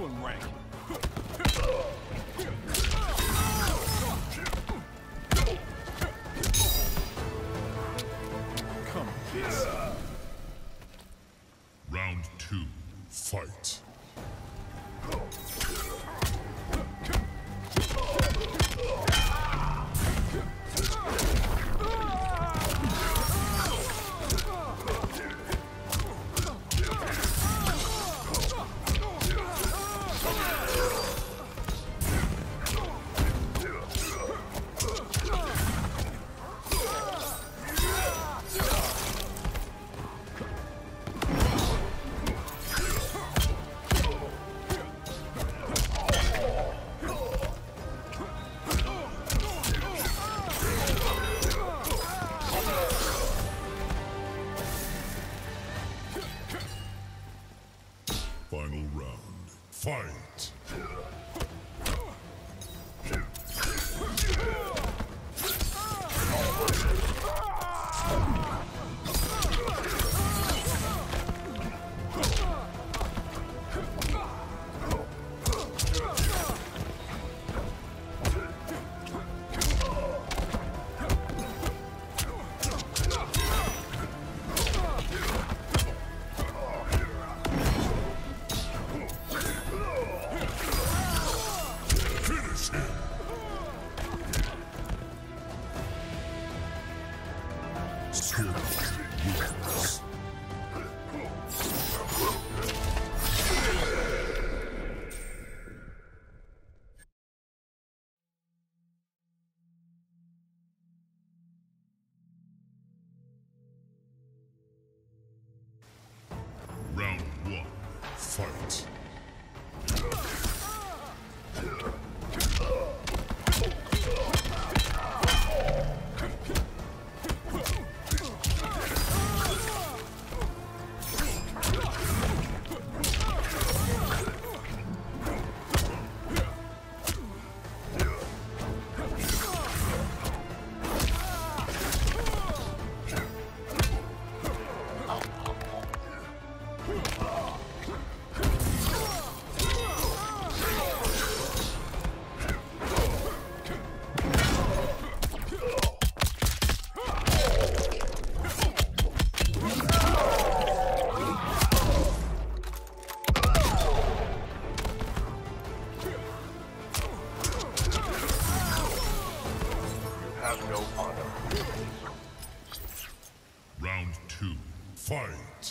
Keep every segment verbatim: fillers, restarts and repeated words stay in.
villain rank. Come this. Round two, fight. Final round, fight! Round one, fight. No honor. Round two, fight!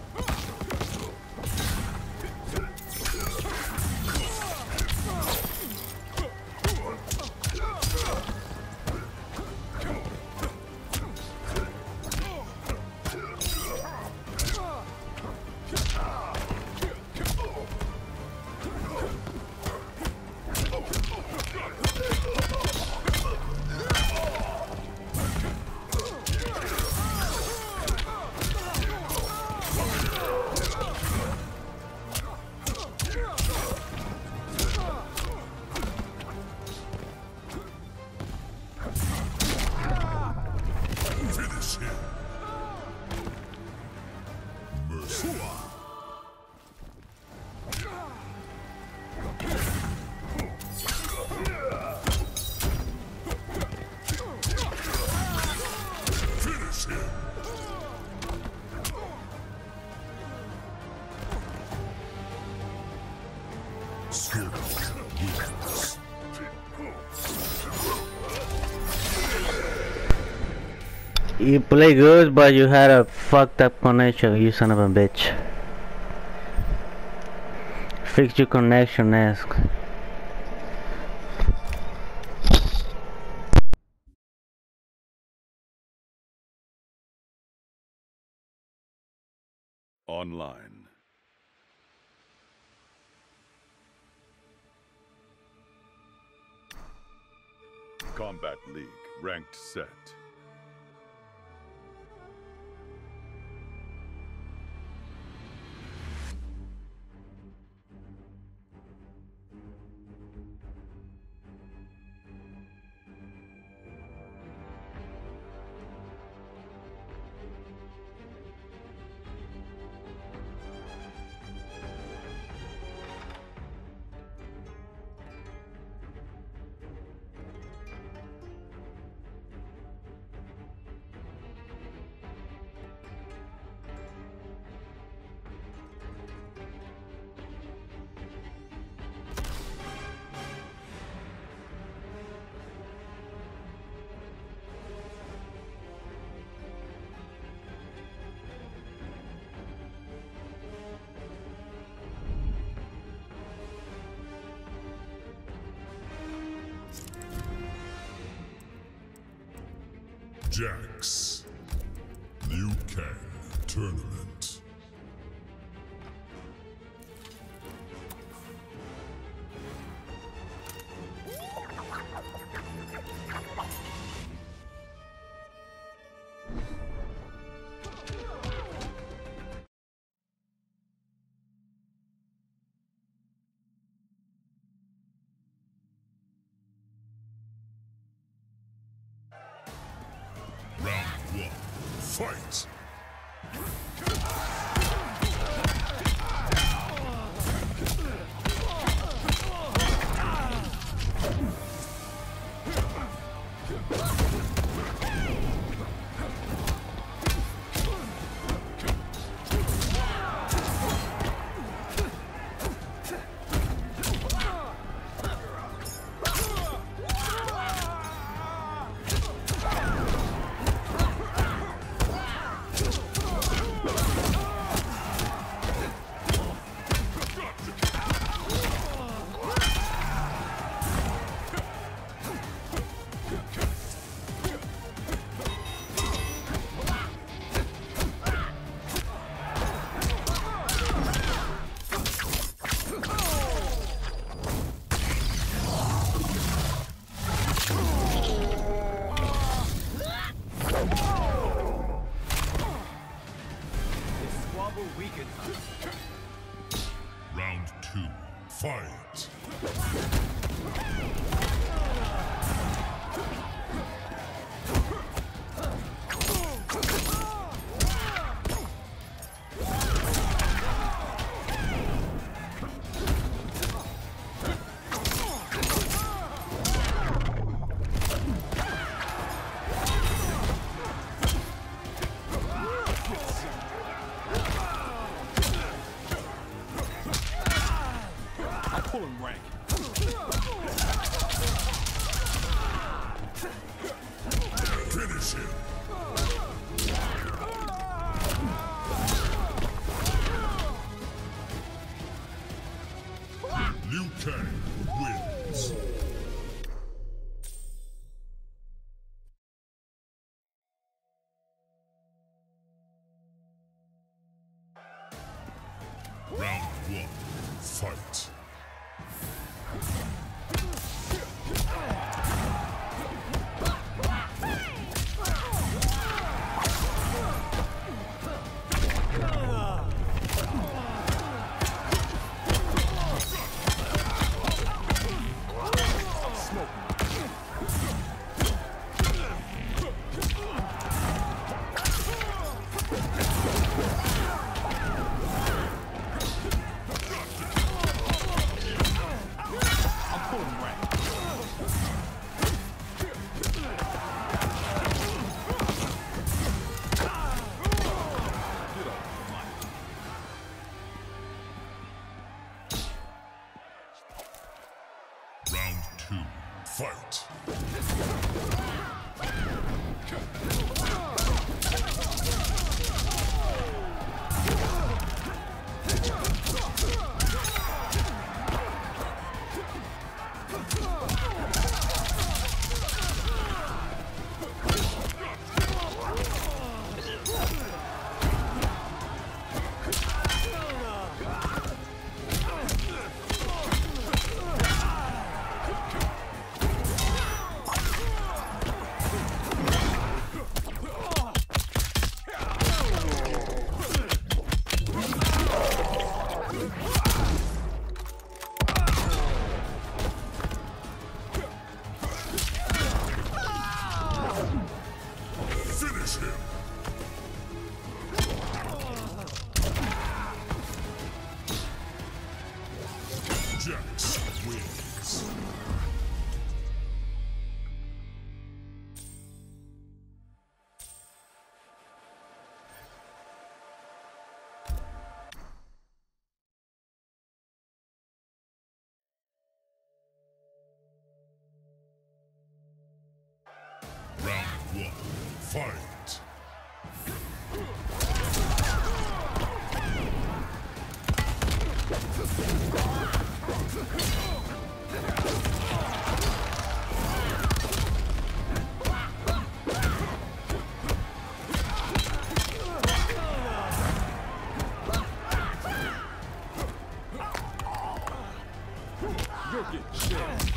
You play good, but you had a fucked up connection, you son of a bitch. Fix your connection, ask. Online. Combat League, ranked set. Jax. Liu Kang Tournament. Round one, fight! Round two, fight! Pulling rank. Finish him! Liu Kang wins. Round one, fight! Round two, fight! Finish him! Jax wins. Round one, fight! Get checked.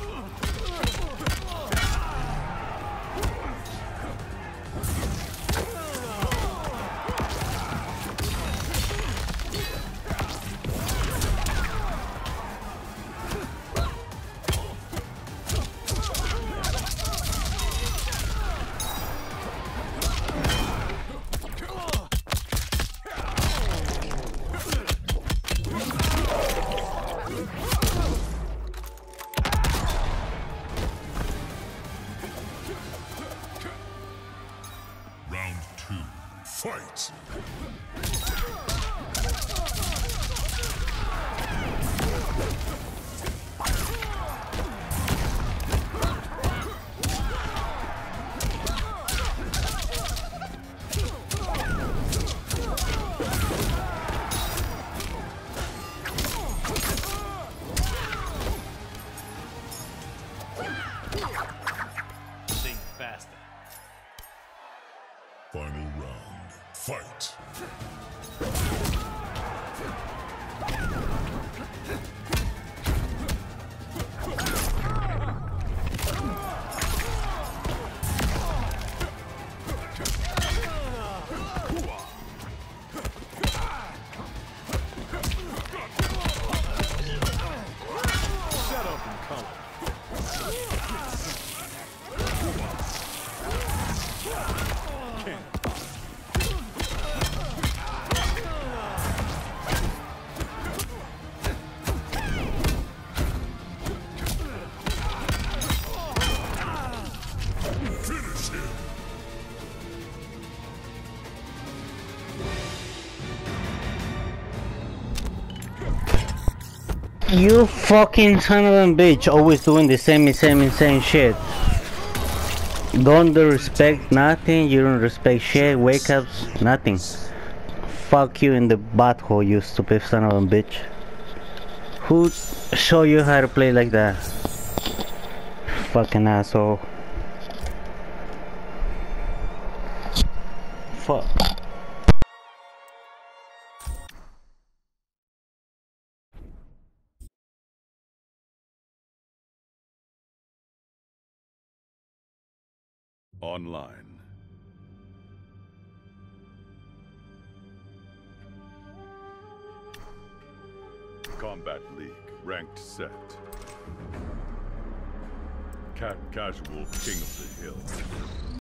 Round two, fight! Think faster. Final round, fight! Shut up and color. Finish him! You fucking son of a bitch, always doing the same, same, same shit. Don't respect nothing, you don't respect shit, wake ups, nothing. Fuck you in the butthole, you stupid son of a bitch. Who show you how to play like that? Fucking asshole. Fuck. Online. Combat League. Ranked set. Cat Casual King of the Hill.